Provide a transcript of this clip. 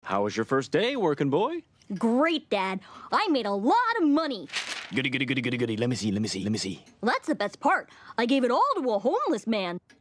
How was your first day, working boy? Great, Dad. I made a lot of money. Goody, goody, goody, goody, goody. Let me see. Well, that's the best part. I gave it all to a homeless man.